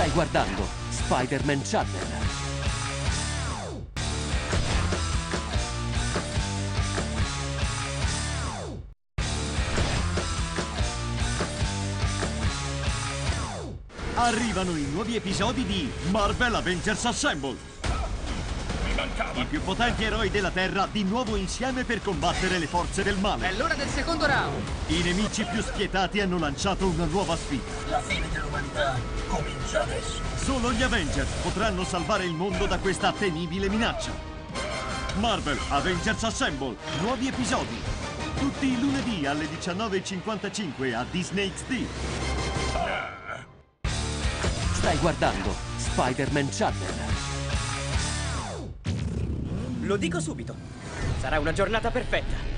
Stai guardando Spider-Man Channel. Arrivano i nuovi episodi di Marvel Avengers Assemble. Mi mancava. I più potenti eroi della Terra di nuovo insieme per combattere le forze del male. È l'ora del secondo round. I nemici più spietati hanno lanciato una nuova sfida. La fine dell'umanità comincia adesso. Solo gli Avengers potranno salvare il mondo da questa temibile minaccia. Marvel Avengers Assemble, nuovi episodi. Tutti i lunedì alle 19:55 a Disney XD. Stai guardando Spider-Man Channel. Lo dico subito. Sarà una giornata perfetta.